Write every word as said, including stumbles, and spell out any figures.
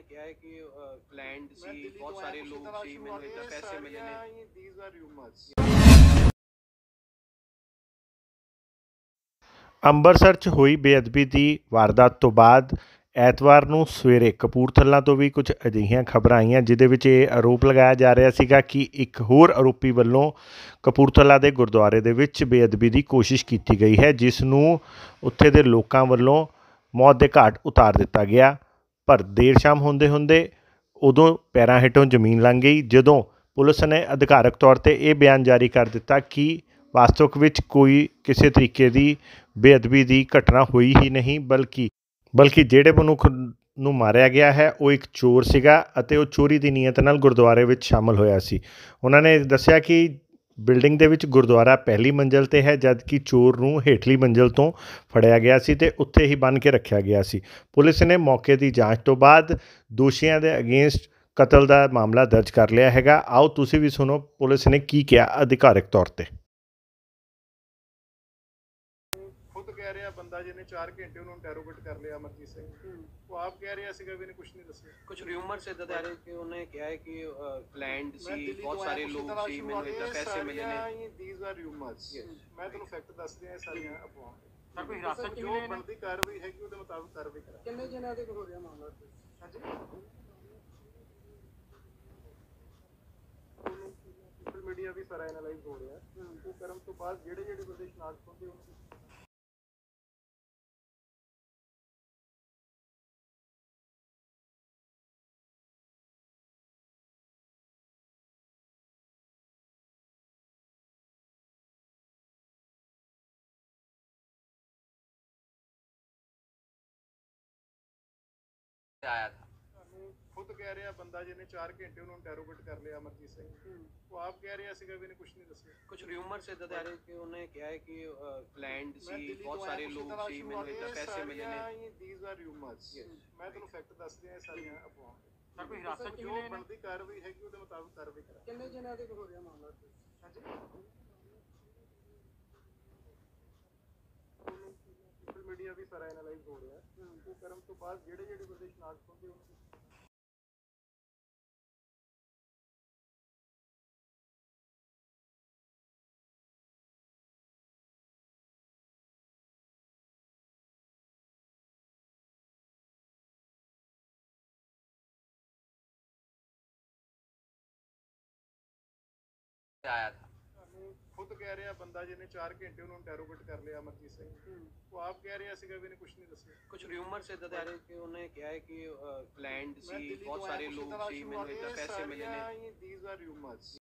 ਕਿਹਾ ਹੈ ਕਿ ਲੈਂਡ मैं ਸੀ, दिल्ली बहुत तो आया सारे कुछ लोग तलाश ਸੀ, हुआ ਮੈਨੂੰ कि इतना ये पैसे मिले सारियां ने। ये these are rumors। ਅੰਮ੍ਰਿਤਸਰ 'ਚ ਹੋਈ ਬੇਅਦਬੀ ਦੀ ਵਾਰਦਾਤ ਤੋਂ ਬਾਅਦ ਐਤਵਾਰ ਨੂੰ ਸਵੇਰੇ ਕਪੂਰਥਲਾ ਤੋਂ ਵੀ ਕੁਝ ਅਜਿਹੀਆਂ ਖਬਰਾਂ ਆਈਆਂ ਜਿਹਦੇ ਵਿੱਚ ਇਹ ਆਰੋਪ ਲਗਾਇਆ ਜਾ ਰਿਹਾ ਸੀਗਾ ਕਿ ਇੱਕ ਹੋਰ ਆਰੋਪੀ ਵੱਲੋਂ ਕਪੂਰਥਲਾ ਦੇ ਗੁਰਦੁਆਰੇ ਦੇ ਵਿੱਚ ਬੇਅਦਬੀ ਦੀ ਕੋਸ਼ਿਸ਼ ਕੀਤੀ ਗਈ ਹੈ, ਜਿਸ ਨੂੰ ਉੱਥੇ ਦੇ ਲੋਕਾਂ ਵੱਲੋਂ ਮੌਤ ਦੇ ਘਾਟ ਉਤਾਰ ਦਿੱਤਾ ਗਿਆ। ਪਰ ਦੇਰ ਸ਼ਾਮ ਹੁੰਦੇ ਹੁੰਦੇ ਉਦੋਂ ਪੈਰਾਂ ਹੇਠੋਂ ਜ਼ਮੀਨ ਲੰਘ ਗਈ ਜਦੋਂ ਪੁਲਿਸ ਨੇ ਅਧਿਕਾਰਕ ਤੌਰ 'ਤੇ ਇਹ ਬਿਆਨ ਜਾਰੀ ਕਰ ਦਿੱਤਾ ਕਿ ਵਾਸਤਵਿਕ ਵਿੱਚ ਕੋਈ ਕਿਸੇ ਤਰੀਕੇ ਦੀ ਬੇਅਦਬੀ ਦੀ ਘਟਨਾ ਹੋਈ ਹੀ ਨਹੀਂ, ਬਲਕਿ ਬਲਕਿ ਜਿਹੜੇ ਮਨੁੱਖ ਨੂੰ ਮਾਰਿਆ ਗਿਆ ਹੈ ਉਹ ਇੱਕ ਚੋਰ ਸੀਗਾ ਅਤੇ ਉਹ ਚੋਰੀ ਦੀ ਨੀਅਤ ਨਾਲ ਗੁਰਦੁਆਰੇ ਵਿੱਚ ਸ਼ਾਮਲ ਹੋਇਆ ਸੀ। ਉਹਨਾਂ ਨੇ ਦੱਸਿਆ ਕਿ ਬਿਲਡਿੰਗ ਦੇ ਵਿੱਚ ਗੁਰਦੁਆਰਾ ਪਹਿਲੀ ਮੰਜ਼ਿਲ 'ਤੇ ਹੈ, ਜਦਕਿ ਚੋਰ ਨੂੰ ਹੇਠਲੀ ਮੰਜ਼ਿਲ ਤੋਂ ਫੜਿਆ ਗਿਆ ਸੀ ਅਤੇ ਉੱਥੇ ਹੀ ਬੰਨ੍ਹ ਕੇ ਰੱਖਿਆ ਗਿਆ ਸੀ। ਪੁਲਿਸ ਨੇ ਮੌਕੇ ਦੀ ਜਾਂਚ ਤੋਂ ਬਾਅਦ ਦੋਸ਼ੀਆਂ ਦੇ ਅਗੇਂਸਟ ਕਤਲ ਦਾ ਮਾਮਲਾ ਦਰਜ ਕਰ ਲਿਆ ਹੈਗਾ। ਆਓ ਤੁਸੀਂ ਵੀ ਸੁਣੋ ਪੁਲਿਸ ਨੇ ਕੀ ਕਿਹਾ ਅਧਿਕਾਰਕ ਤੌਰ 'ਤੇ। खुद कह रहा बंदा जिन्हें चार घंटे उन्होंने इंटेरोगेट कर लिया अमरजीत सिंह, वो आप कह रहा सीगा भी ने कुछ नहीं दसिया। कुछ रूमर्स इधर आ रहे कि उन्होंने किहा है कि लैंड मैं सी, दिल्ली बहुत तो सारे आया लोग कुछ सी, तलाश ਮੈਨੂੰ हुआ इतना कि पैसे मिले ने। सारियां ये these are rumors। मैं ਤੁਹਾਨੂੰ ਫੈਕਟ ਦੱਸ ਦਿਆਂ ਇਹ ਸਾਰੀਆਂ ਅਫਵਾਹਾਂ। ਸਰ ਕੋਈ ਹਿਰਾਸਤ ਚ ਜੋ ਵੀ ਨੇ ਬਣਦੀ ਕਾਰਵਾਈ ਹੈਗੀ ਉਹਦੇ ਮੁਤਾਬਕ ਕਾਰਵਾਈ ਕਰਾਂਗੇ। ਕਿੰਨੇ ਜਣਿਆਂ ਦੇ ਹੋ ਰਿਹਾ ਮਾਮਲਾ? ਹਾਂਜੀ ਸੋਸ਼ਲ ਮੀਡੀਆ ਵੀ ਸਾਰਾ ਐਨਾਲਾਈਜ਼ ਹੋ ਰਿਹਾ, ਉਹ ਕਰਨ ਤੋਂ ਬਾਅਦ ਜਿਹੜੇ ਜਿਹੜੇ ਬੰਦੇ ਸ਼ਨਾਖਤ ਹੁੰਦੇ ਉਹਨਾਂ ਦੀ आया था खुद कह रहा बंदा जिन्हें चार घंटे उन्होंने इंटेरोगेट कर लिया अमरजीत सिंह, वो आप कह रहा सीगा भी ने कुछ नहीं दसिया। कुछ रूमर्स इधर आ रहे कि उन्होंने किहा है कि लैंड मैं सी, दिल्ली बहुत तो सारे आया लोग कुछ सी, तलाश ਮੈਨੂੰ हुआ इतना कि पैसे मिले ने। सारियां ये these are rumors। मैं ਤੁਹਾਨੂੰ ਫੈਕਟ ਦੱਸ ਦਿਆਂ ਇਹ ਸਾਰੀਆਂ ਅਫਵਾਹਾਂ। ਸਰ ਕੋਈ ਹਿਰਾਸਤ ਚ ਵੀ ਜੋ ਨੇ ਬਣਦੀ ਕਾਰਵਾਈ ਹੈਗੀ ਉਹਦੇ ਮੁਤਾਬਕ ਕਾਰਵਾਈ ਕਰਾਂਗੇ। ਕਿੰਨੇ ਜਣਿਆਂ ਦੇ ਹੋ ਰਿਹਾ ਮਾਮਲਾ? ਹਾਂਜੀ ਸੋਸ਼ਲ ਮੀਡੀਆ ਵੀ ਸਾਰਾ ਐਨਾਲਾਈਜ਼ ਹੋ ਰਿਹਾ, ਉਹ ਕਰਨ ਤੋਂ ਬਾਅਦ ਜਿਹੜੇ ਜਿਹੜੇ ਬੰਦੇ ਸ਼ਨਾਖਤ ਹੁੰਦੇ ਉਹਨਾਂ ਦੀ आया था खुद कह रहा बंदा जिन्हें चार घंटे उन्होंने इंटेरोगेट कर लिया अमरजीत सिंह, वो आप कह रहा सीगा भी ने कुछ नहीं दसिया। कुछ रूमर्स इधर आ रहे कि उन्होंने किहा है कि लैंड मैं सी, दिल्ली बहुत तो सारे आया कुछ लोग तलाश सी, हुआ ਮੈਨੂੰ कि इतना पैसे मिले ने। सारियां ये these are rumors।